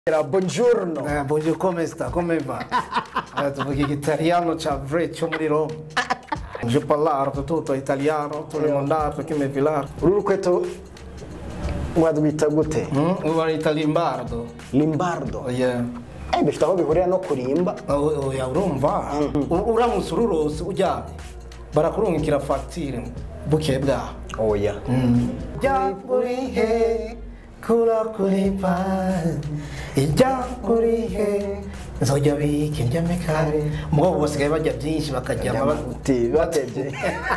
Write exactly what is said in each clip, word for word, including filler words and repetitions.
Buongiorno. Eh, buongiorno, come sta? Come va? Adesso perché l'italiano c'ha vrecchio di Roma. Je parlo tutto italiano, tutto il mondo che mi filar. Urukweto wadwita gute? Mm? Uba italimbardo. Limbardo. Yeah. Eh, bifite aho bihurira no kurimba. Oya urumva. Uramutse ururose uryamye. Barakurungikira fagitire buke bwa. Oya. Ja urihe kura kuri pan. Ijya urihe nzojya bike njyame kare. Mugabo basigaye bajya byinshi bakajya Babuti batebye.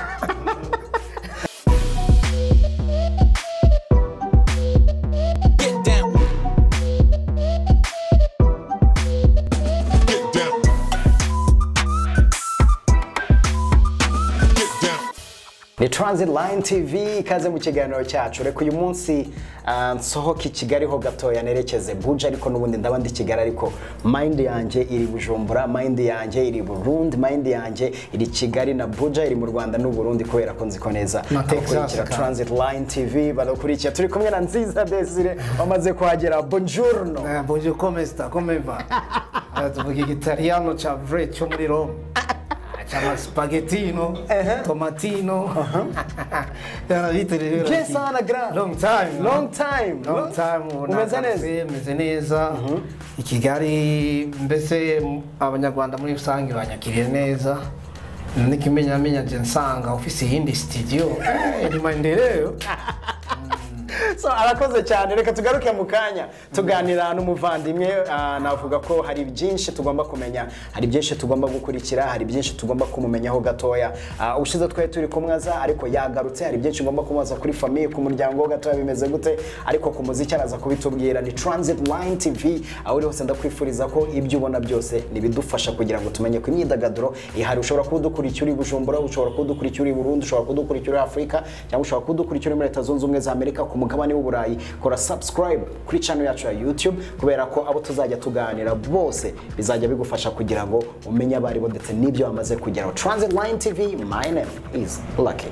Ni Transit Line T V ikaze mu kiganiro cyacu reka uyu munsi nsohoka i Kigali ho gatoya nerekeze Buja ariko nubundi ndaba ndi Kigali ariko mind yanjye iri Bujumbura, mind yanjye iri Burundi, mind yanjye iri Kigali na Buja iri mu Rwanda n'u Burundi kubera ko nziko neza akurikira Transit Line T V barakurikira turi kumwe na Nziza Desire wamaze kuhagera. Buongiorno. Eh, buongiorno, come sta? Come va? Adesso perché l'italiano c'ha vrecchio di Roma. C'ha spaghettino, uh-huh. tomatino. È una vita di vero. Che sana gra. Long time. Long time. Long time. Umeze meze neza. I Kigali mbese abanyarwanda muri rusange banyakiriye neza. Nikimenya menya je nsanga ofisi yindi studio. Eh, ni maendeleo. So arakoze cyane reka tugaruke mu kanya tuganira n'umuvandimwe navuga ko hari byinshi tugomba kumenya, hari byinshi tugomba gukurikira, hari byinshi tugomba kumumenyaho gatoya. Ushize twe turi kumwaza ariko yagarutse, hari byinshi ngomba kumaza kuri famille ku muryango gatoya bimeze gute, ariko ku muziki araza kubitubwira. Ni Transit Line T V aho uri hose ndakwifuriza ko ibyo ubona byose nibidufasha kugira ngo tumenye ko imyidagaduro ihari. Ushobora kudukurikira uri Bujumbura, ushobora kudukurikira uri Burundi, ushobora kudukurikira uri Afrika cyangwa ushobora kudukurikira muri Leta Zunze Ubumwe za Amerika ku mugabane w'Uburayi. Kora subscribe kuri channel yacu ya YouTube kubera ko abo tuzajya tuganira bose bizajya bigufasha kugira ngo umenye abari bo ndetse n'ibyo bamaze kugeraho. Transit Line T V, my name is Lucky.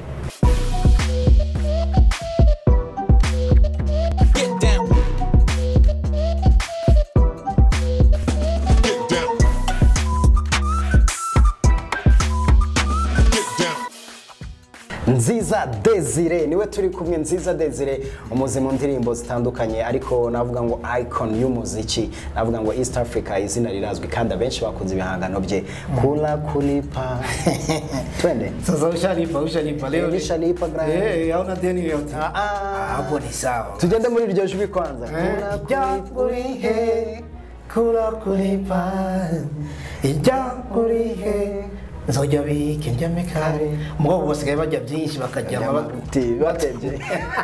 Nziza Desire niwe turi kumwe. Nziza Desire umuzi mu ndirimbo zitandukanye ariko navuga ngo icon y'umuziki, navuga ngo East Africa izina rirazwi kandi abenshi bakunze ibihangano bye. Kula kulipa twende sasa ushalipa ushalipa leo ushalipa grand eh hauna deni yote. Ah ah hapo ni sawa, tugende muri iryo jwi kwanza. Kula kulihe kula kulipa ijya kurihe nzojya bike njyame kare. Mugabo basigaye bajya byinshi bakajya babuti batebye.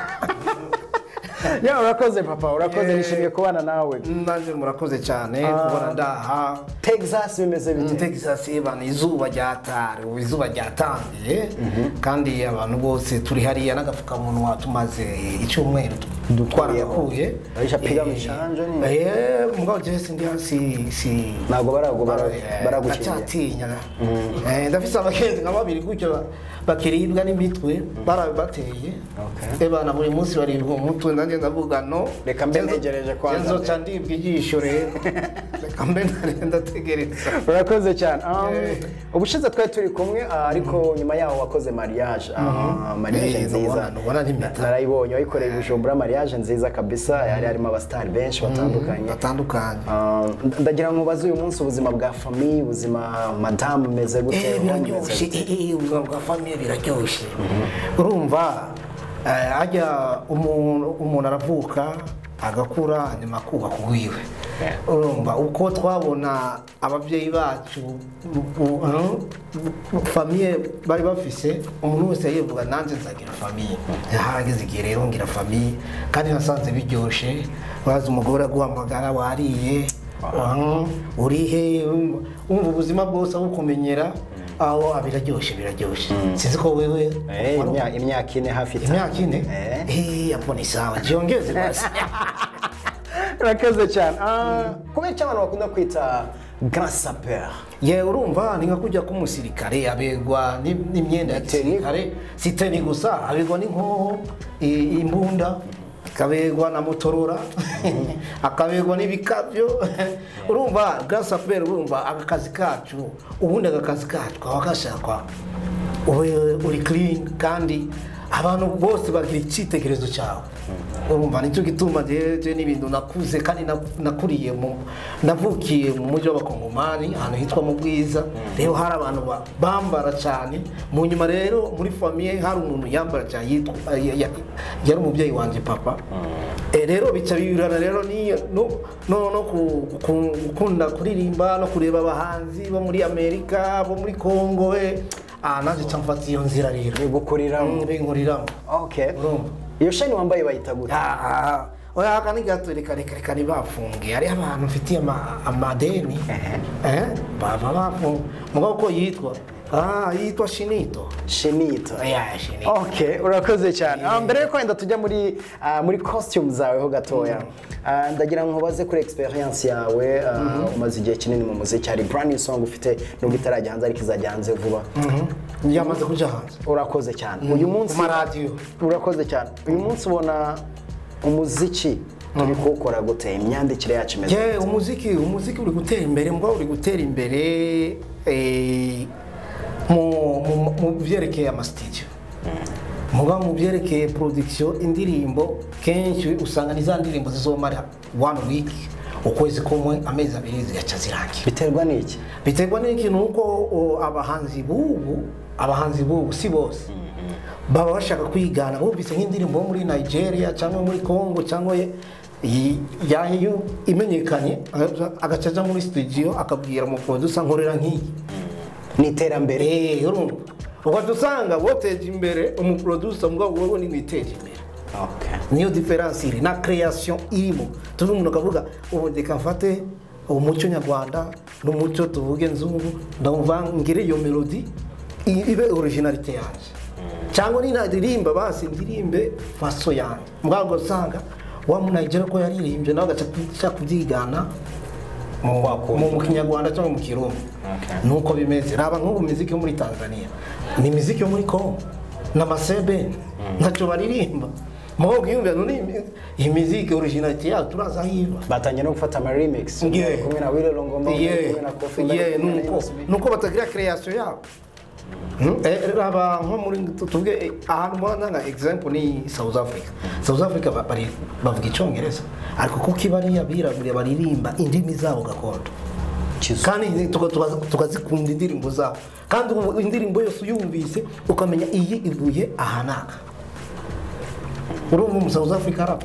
Ya urakoze papa, urakoze nishimiye kubana nawe. Naje murakoze cyane kubona ndaha Texas bimeze bite? Texas ibana izuba ryatare, izuba ryatangiye kandi abantu bose turi hariya n'agafuka muntu watumaze icyumweru twarakuye. Arisha piga mishanje ni. Eh mugabo je sindi hasi si nago barago baragukiye. Cyatinya. Eh ndafise abakenzi nka babiri gutyo bakiribwa n'imitwe barabateye. Okay. Ebana buri munsi bari umutwe ndanje ndavuga no reka mbe ntegereje kwanza. Nzo candibwa igisho rero. Reka mbe ndategereza. Urakoze cyane. Ubushize twari turi kumwe ariko nyuma yaho wakoze mariage. Mariage nziza. Narayibonye wayikoreye Bujumbura, mariage nziza kabisa, yari harimo abastar benshi batandukanye. Batandukanye. Ndagira ngo baze uyu munsi ubuzima bwa famille, ubuzima madame meze gute? Eh biraryoshye. Eh ubuzima bwa famille biraryoshye. Urumva ajya umuntu umuntu aravuka agakura nyuma kuba kuwiwe. Urumva uko twabona ababyeyi bacu famille bari bafise, umuntu wese yivuga nanjye nzagira famille. Hageze igihe rero ngira famille kandi nasanze biryoshe. Baza umugore aguhamagara wariye urihe, umva ubuzima bwose aho kumenyera aho abiraryoshe biraryoshe. Sinzi ko wewe eh imyaka ine hafi imyaka ine eh yapone sawa jiongeze basi. Urakoze cyane. Ah kubera cy'abantu bakunda kwita grand sapeur. Ye urumva ni nka kujya ku musirikare abegwa n'imyenda ya gisirikare, siteni gusa abegwa n'inkoho imbunda kabegwa na Motorola akabegwa n'ibikabyo urumva gasapera urumva akazi kacu ubundi akazi kacu kwakashakwa uri clean kandi abantu bose bagira icitegerezo cyawe urumva nicyo gituma je n'ibintu nakuze kandi nakuriye mu navukiye mu mujyi w'abakongomani ahantu hitwa mu Bwiza rero hari abantu bambara cyane mu nyuma rero muri famille hari umuntu yambara cyane yitwa yari umubyeyi wanje papa rero bica bibirana rero ni no no gukunda kuririmba no kureba abahanzi bo muri Amerika bo muri Kongo we ah naje cyamfata iyo nzira rero gukorira binkoriramo okay iyo sheni wambaye bayita gute ah oya akani gato reka reka reka ni bafunge ari abantu mfitiye amadeni eh baba bafunge mugabo ko yitwa ah yitwa Shinito Shinito yeah Shinito okay urakoze cyane ah mbere yuko wenda tujya muri muri costume zawe ho gatoya ndagira ngo baze kuri experience yawe umaze igihe kinini mu muziki hari brand new song ufite no gitarajya hanze ariko izajya hanze vuba yamaze kuja hanze urakoze cyane uyu munsi ku radio urakoze cyane uyu munsi ubona umuziki turi kuwukora gute imyandikire yacu imeze ye umuziki umuziki uri gutera imbere mbwa uri gutera imbere eh mu mu byerekeye ama studio muga mu byerekeye production indirimbo kenshi usanga ni za ndirimbo zizomara one week ukwezi kumwe amezi abiri zigaca zirangira biterwa n'iki biterwa n'iki nuko abahanzi bubu abahanzi bubu si bose baba bashaka kwigana bumvise nk'indirimbo muri Nigeria cyangwa muri Congo cyangwa yayo imenyekanye agacaja muri studio akabwira mu producer nkorera nk'iyi ni iterambere eh urumva ukadusanga woteje imbere umu producer mbwa wowe ni witeje imbere okay niyo difference iri na creation irimo tuzi umuntu akavuga ubu ndeka mfate umuco nyarwanda n'umuco tuvuge nzungu ndumva ngire iyo melody ibe originality yanje cyangwa ni nadirimba basi ndirimbe faso yanjye mbwa usanga wa munajera ko yaririmbye nawe agaca kubyigana mu Kinyarwanda cyangwa mu Kirundi nuko bimeze raba nk'ubu muziki muri Tanzania ni muziki yo muri Kongo na masebe ntacyo baririmba Mwogo yumva none iyi muziki originality ya turaza hiba batanye no gufata ama remix kumwe na Wile Longomba kumwe na Kofi nuko nuko batagira creation yabo eh raba nko muri tuvuge ahantu mwana nka example ni South Africa South Africa bari bavuga icyongereza ariko kuko ibari yabirabure baririmba indimi zabo gakondo kandi tukazikunda indirimbo zabo kandi indirimbo yose uyumvise ukamenya iyi ivuye ahanaka urumva mu South Africa arapa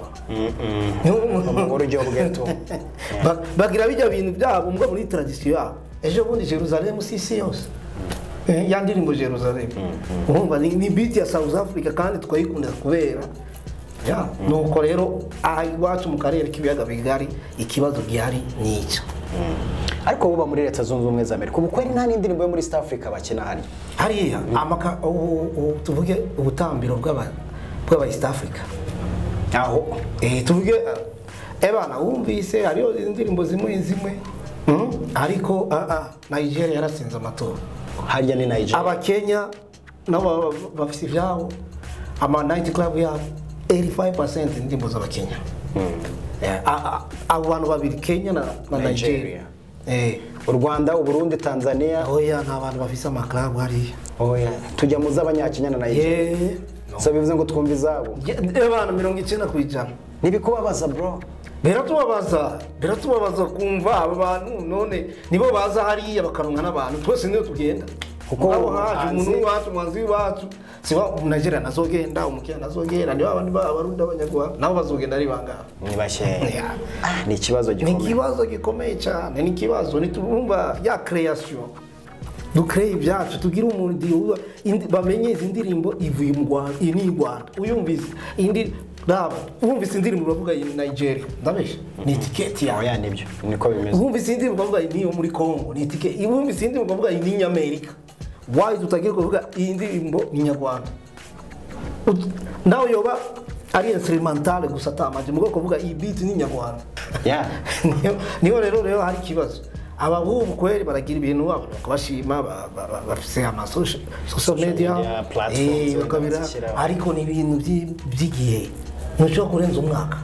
umugore ujye ubweto bagira bijya bintu byabo mbwa muri tradition yabo ejo bundi Jerusalem sisi yose ya ndirimbo Jerusalem urumva ni beat ya South Africa kandi twayikunda kubera ya nuko rero aha iwacu mu karere k'ibiyaga bigari ikibazo gihari nicyo ariko buba muri leta zunze ubumwe za Amerika ubu kweri nta n'indirimbo yo muri East Africa bakina hari hariya amaka tuvuge ubutambiro bw'aba bw'aba East Africa aho eh tuvuge ebana wumvise hariyo indirimbo zimwe zimwe ariko a Nigeria yarasinze amatora harya ni Nigeria aba Kenya nabo bafise ivyabo ama night club ya eighty-five percent indirimbo z'aba Kenya abo bantu babiri Kenya na Nigeria eh u Rwanda u Burundi Tanzania oya nta bantu bafise ama club hari oya tujya muza abanyakenya na Nigeria so bivuze ngo twumva izabo ebana mirongo icyenda kwijana nibikubabaza bro biratubabaza biratubabaza kumva aba bantu none nibo baza hariya bakaronka n'abantu twese niyo tugenda kuko abo haje umuntu wacu mwanzi wacu siba Nigeria nazogenda umukenya nazogenda niba abandi babarundi abanyarwanda nabo bazogenda ari bangana ni bashe ni ikibazo gikomeye ni ikibazo gikomeye cyane ni ikibazo nitumva ya creation dukreye ibyacu tugira umuntu bamenye izi ndirimbo ivuye mu Rwanda iyi ni Rwanda uyumvise indi Daba, wumvise indirimbo bavuga in Nigeria, ndabesha ni ticket ya. Oya nibyo, niko bimeze. Wumvise indirimbo bavuga ni yo muri Congo, ni ticket. Wumvise indirimbo bavuga ni America. Why tutagiye kuvuga indirimbo ni Nyarwanda? Nawe yoba ari instrumental gusa tamaje mugo kuvuga iyi beat ni Nyarwanda. Yeah. Niyo rero rero hari kibazo. Ababubu kweri baragira ibintu babo bakabashima bafise ama social media platforms bakabira ariko ni ibintu by'igihe ntushobora kurenza umwaka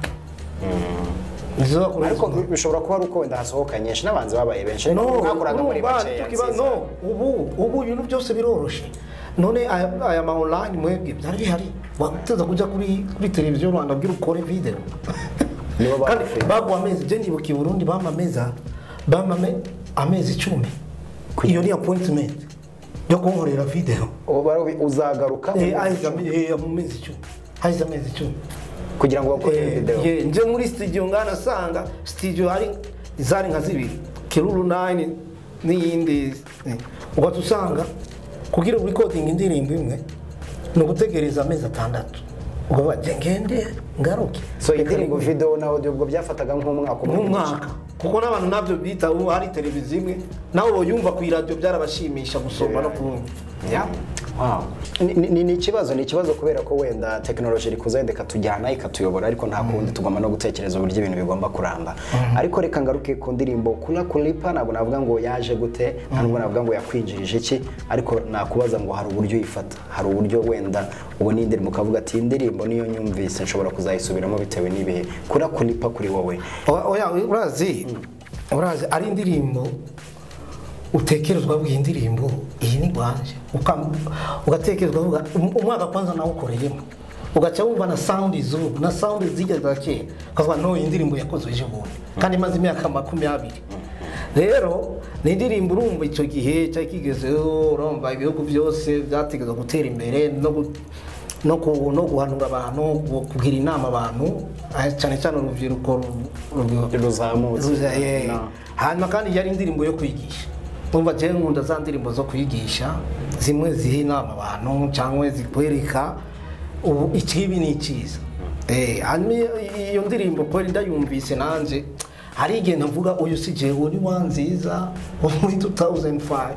ariko bishobora kuba ari uko wenda hasohoka nyinshi n'abanzi babaye benshi mwakoraga muri bakeya no ubu ubu ibintu byose biroroshe none aya ma online mwebwe byari bihari wateza kujya kuri kuri televiziyo Rwanda bwira ukore video kandi bagu amezi je ndibuka i Burundi bama meza bama amezi icumi iyo ni appointment yo kunkorera video uzagaruka mu mezi icumi haiza amezi icumi kugira ngo bakore video ye nje muri studio ngana sanga studio hari zari nka zibiri Kiruru nine n'iyindi ugatusanga kugira recording indirimbo imwe no gutegereza amezi atandatu ubwo bagende ngaruke so indirimbo video na audio ubwo byafataga nk'umwaka umwaka kuko n'abantu nabyo bita ubu hari televiziyo imwe nawe boyumva ku radio byarabashimisha gusoma no kumva ya wow ni ni ikibazo ni ikibazo kubera ko wenda technology iri kuzende katujyana ikatuyobora ariko nta kundi tugomba no gutekereza uburyo ibintu bigomba kuramba ariko reka ngaruke ku ndirimbo kula kulipa ntabwo navuga ngo yaje gute ntabwo navuga ngo yakwinjirije iki ariko nakubaza ngo hari uburyo yifata hari uburyo wenda ubwo ni indirimbo kavuga ati indirimbo niyo nyumvise nshobora kuzayisubiramo bitewe n'ibihe kula kulipa kuri wowe oya urazi urazi ari indirimbo utekerezwa bw'indirimbo iyi ni gwanje ugatekerezwa uvuga umwaka kwanza nawo ukoreyemo ugaca wumva na sound izubu na sound zigeza kera kavuga no indirimbo yakozwe ejo bundi kandi maze imyaka makumyabiri rero ni indirimbo urumva icyo gihe cya kigezeho urumva ibihugu byose byategezwa gutera imbere no no ku no guhanura abantu kugira inama abantu cyane cyane urubyiruko ruzamutse hanyuma kandi yari indirimbo yo kwigisha umva je nkunda za ndirimbo zo kwigisha zimwe ziha inama abantu cyangwa zikwereka ubu ikibi ni cyiza eh hanyuma iyo ndirimbo kweli ndayumvise nanje hari igihe navuga uyu sije uri wanziza muri two thousand five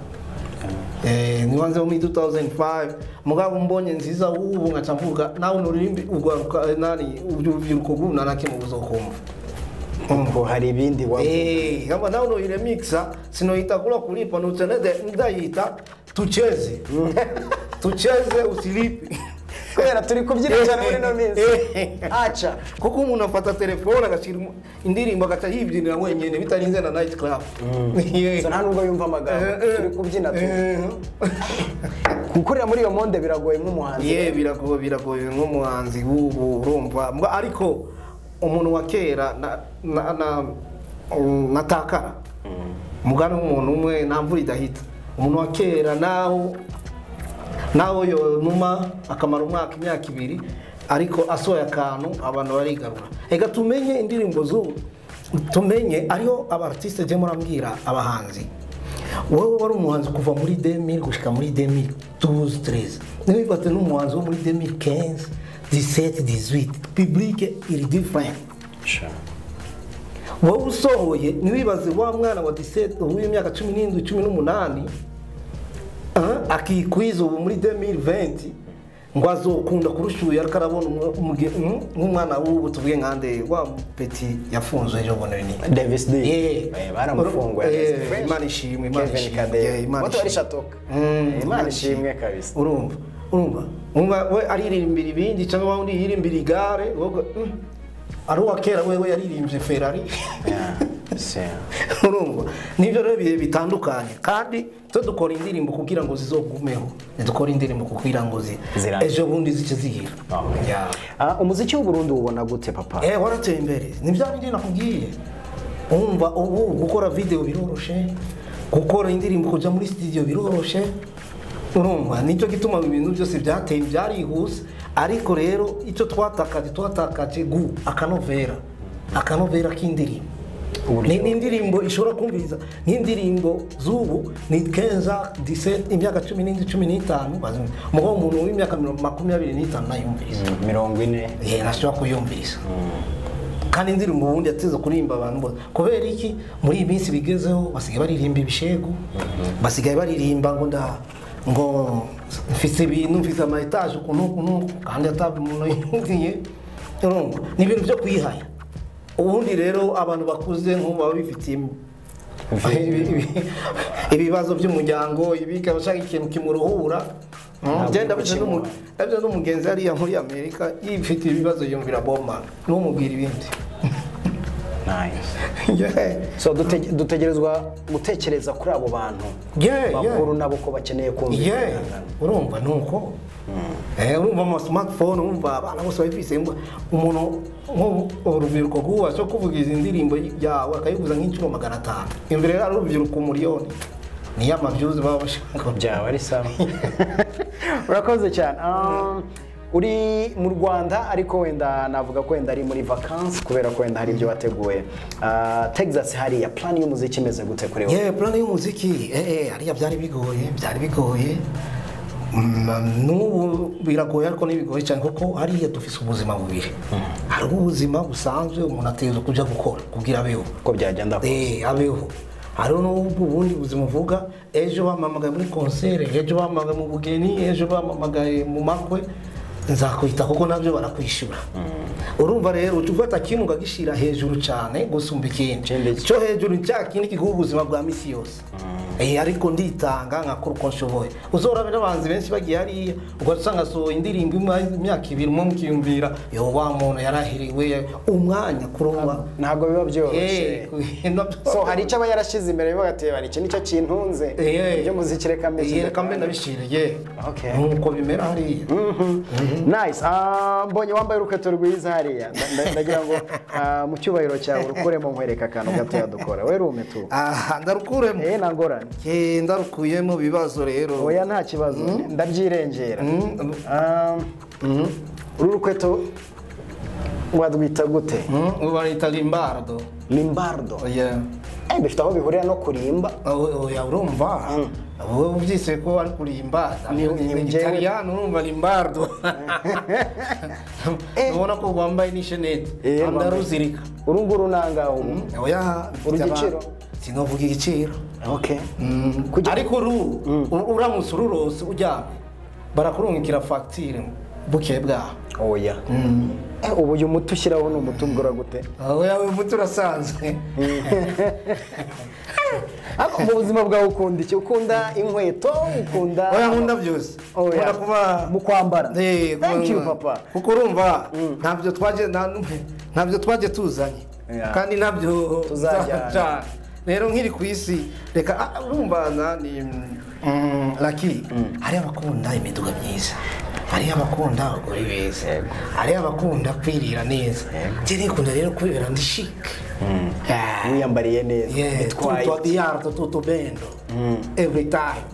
eh ni wanze muri two thousand five mugabo mbonye nziza ubu ngaca mvuga nawe nuririmbi ugwaruka nani ubyuko guna nakimo buzokumva ngo hari ibindi wa eh kama nawe no ile mixa sinoita kula kulipa no tsenede ndayita tucheze tucheze usilipi kwera turi kubyina cyane muri no minsi acha kuko umuntu afata telefone agashira indirimbo agata yibyinira wenyene bitarinze na night club so nta nubwo yumva amagambo turi kubyina tu gukorera muri iyo monde biragoye nk'umuhanzi ye biragoye biragoye nk'umuhanzi ubu urumva ariko umuntu wa kera na na natakara mugano umuntu umwe ntamvura idahita umuntu wa kera naho naho yo numa akamara umwaka imyaka ibiri ariko asoya akantu abantu barigarura ega tumenye indirimbo zo tumenye ariho abartiste je murambwira abahanzi wowe wari umuhanzi kuva muri deux mille gushika muri deux mille douze treize nibifate n'umuhanzi wo muri deux mille quinze dix-sept dix-huit public iri different wowe usohoye niwibaze wa mwana wa dix-sept w'imyaka cumi n'indwi cumi n'umunani akikwiza ubu muri deux mille vingt ngo azokunda kurushuye ariko arabona nk'umwana w'ubu tuvuge nkande wa petit yafunzwe ejo bundi ni Davis D eh baramufunguye Imana ishimwe Imana ishimwe Imana ishatoka Imana ishimwe kabisa urumva urumva umva we aririmbira ibindi cyangwa wundi yirimbira igare wowe ari wa kera wewe yaririmbye Ferrari urumva nibyo rero bihe bitandukanye kandi to dukora indirimbo kugira ngo zizogumeho dukora indirimbo kugira ngo zi ejo bundi zice zihira ah umuziki w'u Burundi ubona gute papa eh warateye imbere nibyo bindi nakubwiye umva ubu gukora video biroroshe gukora indirimbo kuja muri studio biroroshe urumva nicyo gituma ibintu byose byateye byarihuse ariko rero icyo twatakaje twatakaje gu akanovera akanovera k'indirimbo ni indirimbo ishobora kumviriza nk'indirimbo z'ubu ni kenza dix-sept imyaka cumi n'indwi cumi n'itanu mugo umuntu w'imyaka makumyabiri n'itanu nayumviriza mirongo ine eh nashobora kuyumviriza kandi indirimbo ubundi yateze kurimba abantu bose kubera iki muri iyi minsi bigezeho basigaye baririmba ibishego basigaye baririmba ngo nda ngo mfise ibintu mfise ama etage ukuntu ukuntu kandi atabye umuntu yingiye urumva ni ibintu byo kwihaya ubundi rero abantu bakuze nk'uba bifitiye ibibazo by'umuryango ibika bashaka ikintu kimuruhura ngenda bije no nabyo n'umugenzi ari ya muri Amerika yifite ibibazo yumvira bomba n'umubwira ibindi. Nice. Yeah. So dute- dutegerezwa gutekereza kuri abo bantu Yeah, bakuru nabo ko bakeneye kumva. Yeah. Urumva nuko. Eh urumva mu smartphone urumva abana bose bafise umuntu nk'urubyiruko kuba cyo kuvuga izi ndirimbo yawe akayivuza nk'inshuro magana atanu. Imbere ari urubyiruko miliyoni. Ni ya mavyuzi baba bashaka Byawe ari sawa. Urakoze cyane. Um, uri mu Rwanda ariko wenda navuga ko wenda ari muri vacances kubera ko wenda hari ibyo bateguye. Uh, Texas hariya plan y'umuziki imeze gute kuri wowe? Yeah, plan y'umuziki eh eh hariya byari bigoye, byari bigoye. N'ubu biragoye ariko n'ibigoye cyane kuko hariya dufise ubuzima bubiri. Hari ubuzima busanzwe umuntu ateza kuja gukora kugira abeho. Ko byagenda ko. Eh abeho. Hari n'ubundi buzima uvuga ejo bamamagaye muri concert, ejo bamamagaye mu bugeni, ejo bamamagaye mu makwe nzakwita kuko nabyo barakwishura. Urumva rero ufata kintu ugagishira hejuru cyane gusumba ikindi. Cyo hejuru cya kindi kiguha ubuzima bwa misi yose. Eh ariko nditanga nkakora uko nshoboye. Uzora n'abanzi benshi bagiye ari ugasanga so indirimbo imyaka ibiri mu mukiyumvira yo wa muntu yarahiriwe umwanya kurumva ntago biba byoroshye. So hari icyo aba yarashize imbere yo gateba ni nicyo kintunze byo muziki reka meze. Reka mbe nabishiriye. Okay. Nuko bimera hariya. Nice. Ah mbonye wambaye uruketo rwiza hariya. Ndagira ngo mu cyubahiro cyawe urukuremo nkwereka akantu gato yadukora. We rume tu. Ah ndarukuremo. Eh nangorane. Ke ndarukuyemo bibazo rero. Oya nta kibazo. Ndabyirengera. Ah uru rukweto wadwita gute? Ubarita limbardo. Limbardo. Yeah. Eh bifite aho bihurira no kurimba. Oya urumva. Wowe ubyise ko ari kurimba. Ni Italiano urumva limbardo. Ubona ko wambaye ni shenete. Andaruzirika. Urunguru nangaho. Oya urugiciro. Sinovuga igiciro. Okay. Ariko uru uramutse ururose ujyame barakurungikira facture buke bwa. Oya. Eh ubu uyu muti ushyiraho ni umuti ugura gute? Oya uyu muti urasanzwe. Ako mu buzima bwawe ukunda iki? Ukunda inkweto, ukunda Oya nkunda byose. Oya kuba mu kwambara. Eh thank you papa. Kuko urumva ntabyo twaje ntabyo twaje tuzanye. Kandi nabyo tuzajya. Rero nkiri ku isi reka urumva nani Lucky hari abakunda imiduga myiza. Hari abakunda abagore beza. Hari abakunda kwirira neza. Jye nikunda rero kwibera ndi chic. Wiyambariye neza. Bitwaye. Tutto di arte, tutto bendo. Every time.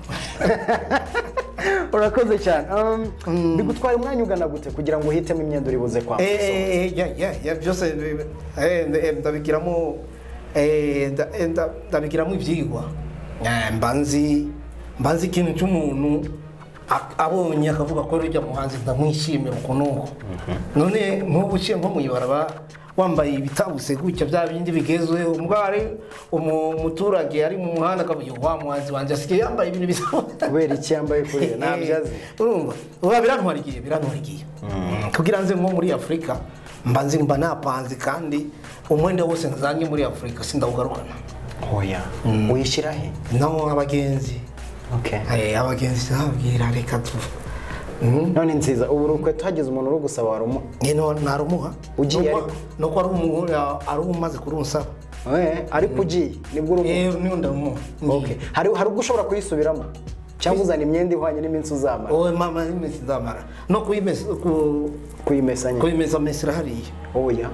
Urakoze cyane. Bigutwara umwanya ugana gute kugira ngo uhitemo imyenda uri buze kwambara? Eh yeah yeah yeah byose eh ndabigiramo eh ndabigiramo ibyigwa. Mbanzi mbanzi ikintu cy'umuntu abonye akavuga ko rujya muhanzi ndamwishimira ukuntu. None nkubuciye nko muyibaraba wambaye ibitabuse gutya bya bindi bigezwe umugare umuturage ari mu muhanda akavuga wa muhanzi wanje asike yambaye ibintu bisa kubera iki yambaye kuri nabyazi. Urumva uba birantwarigiye birantwarigiye kugira nze nko muri Afrika mbanzi mba napanze kandi umwenda wose nzanye muri Afrika sindawugarukana. Oya uyishira he? Naho abagenzi. Okay. Eh abagenzi nabwira reka tu. None nziza ubu rukweto hageze umuntu uri gusaba warumuha. Nino narumuha. Ugiye ariko no ko ari umuntu ari umaze kurunsaba. Eh ariko ugiye nibwo urumuha. Eh niyo ndumuha. Okay. Hari hari ubwo ushobora kuyisubiramo. Cyangwa uzana imyenda ihwanye n'iminsi uzamara. Owe mama iminsi uzamara. No kuyimesa ku kuyimesanya. Kuyimesa mesira hariya. Oya.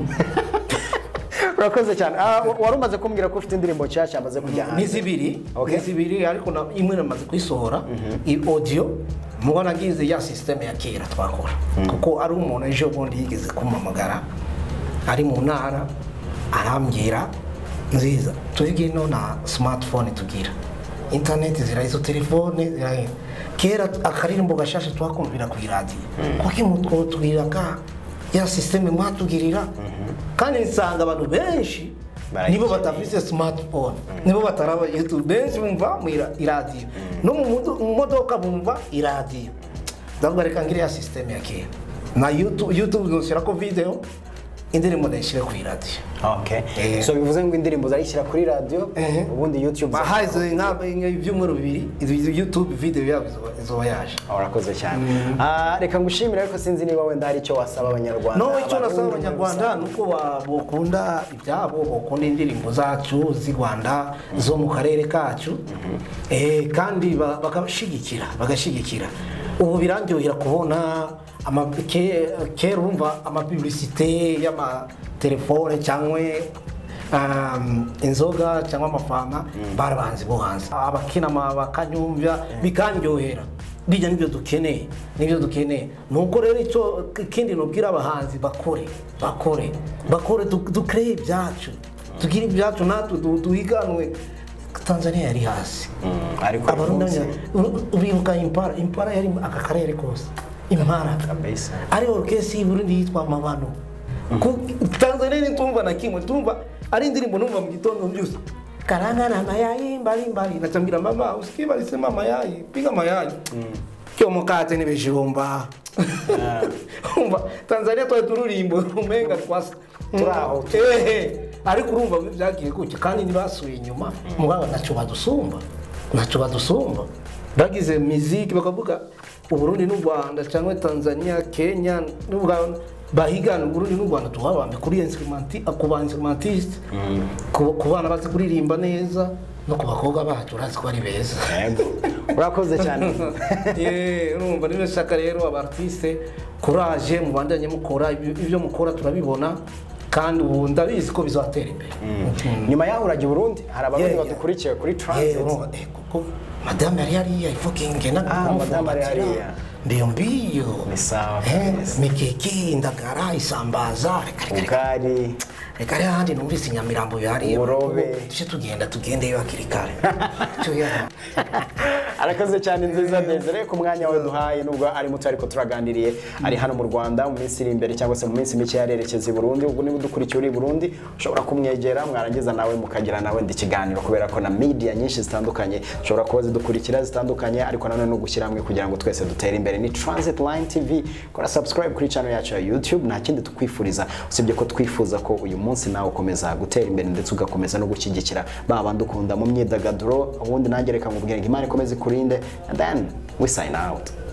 Urakoze cyane. Wari umaze kumbwira ko ufite indirimbo cyashya amaze kujya hanze. Ni zibiri. Ni zibiri ariko imwe namaze kuyisohora. I audio mubona ngize ya system ya kera twakora. Kuko ari umuntu ejo bundi yigeze kumamagara. Ari mu ntara arambwira nziza. Turi no na smartphone tugira. Internet zirayizo telefone zirayi. Kera akaririmbo gashashe twakumvira ku radio. Kwaki mutwo twiraka ya system mwatugirira. Kandi nsanga abantu benshi nibo batafise smartphone nibo bataraba YouTube benshi bumva mu radio no mu modoka bumva iradio ndavuga reka ngire ya system ya kera na YouTube YouTube nshira ko video indirimbo ndayishyira ku radio. Okay. Eh. So bivuze ngo indirimbo zayishyira kuri radio Eh. ubundi YouTube bahaze nka ibyumweru bibiri izo YouTube video yabo izo yaje. Urakoze cyane. Ah reka ngushimire ariko sinzi niba wenda hari icyo wasaba abanyarwanda. No icyo nasaba abanyarwanda nuko bakunda ibyabo bakunda indirimbo zacu zi Rwanda zo mu karere kacu. Eh kandi bakashigikira bagashigikira. Ubu birangyohera kubona amabike kera urumva ama publicité y'ama telefone cyangwa um, inzoga cyangwa amafana mm. barabanzi bo hanze abakina bakanyumvya bikanyohera bijya nibyo dukeneye nibyo dukeneye nuko rero icyo kindi nobwira abahanzi bakore bakore bakore dukreye ibyacu tugira ibyacu natwe duhiganwe. Tanzania yari hasi ariko abarundi ubibuka impara impara yari akakarere kose impara kabisa ari orkesi y'Uburundi yitwa Mabano. Tanzania ni tumva na kimwe tumva ari indirimbo numva mu gitondo byose karanga na mayayi mbali mbali natambira mama usikiba lisema mayayi piga mayayi kyo mukate ne bijumba umva Tanzania twa tururimbo umenga twasa turaho eh ariko urumva byagiye gutya kandi nibasuye inyuma mugabo naco badusumba naco badusumba bagize muziki bakavuga Uburundi n'u Rwanda cyangwa Tanzania Kenya n'Uganda bahigana Uburundi n'u Rwanda tuhabambe kuri instrumenti akuba instrumentist ku bana bazi kuririmba neza no ku bakobwa bacu urazi ko ari beza. Yego urakoze cyane. Eh urumva niyo shaka rero abartiste courage mubandanye mukora ibyo mukora turabibona kandi ubu ndabizi ko bizatera imbere. Nyuma yaho urajya Burundi hari abarundi badukurikiye kuri transit. Eh kuko madame yari yari ifukinge na ah madame yari yari mbio mbio ni sawa mikeke indagara isambaza ukari reka rero handi numvise Nyamirambo yari urobe tuje tugenda tugende yo akirikare arakoze cyane nziza Desire ku mwanya we duhaye nubwo ari muto ariko turaganiriye ari hano mu Rwanda mu minsi iri imbere cyangwa se mu minsi mike yarerekeza i Burundi ubwo niba dukurikiye uri i Burundi ushobora kumwegera mwarangiza nawe mukagira nawe ndi kiganiro kubera ko na media nyinshi zitandukanye ushobora kuba zidukurikira zitandukanye ariko nanone no gushyira hamwe kugira ngo twese dutere imbere ni Transit Line T V kora subscribe kuri channel yacu ya YouTube nta kindi tukwifuriza usibye ko twifuza ko uyu munsi nawe ukomeza gutera imbere ndetse ugakomeza no gushyigikira babandi ukunda mu myidagaduro ubundi nange reka ngubwire ngo Imana ikomeze kurinde and then we sign out.